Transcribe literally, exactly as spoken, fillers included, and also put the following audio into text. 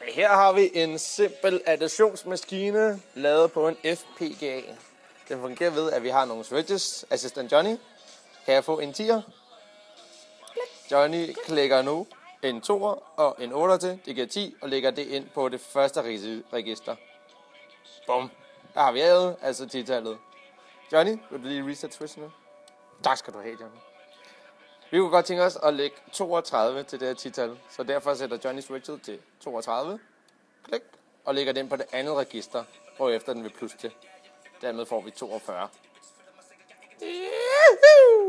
Her har vi en simpel additionsmaskine lavet på en F P G A. Den fungerer ved, at vi har nogle switches. Assistant Johnny, kan jeg få en tier? Johnny klikker nu en toer og en otter til. Det giver ti, og lægger det ind på det første register. Bum. Der har vi adet, altså ti-tallet. Johnny, vil du lige reset switchen nu? Tak skal du have, Johnny. Vi kunne godt tænke os at lægge toogtredive til det her ti-tal, så derfor sætter Johnny switchet til toogtredive. Klik, og lægger den på det andet register, hvorefter den vil plus til. Dermed får vi toogfyrre. Yahoo!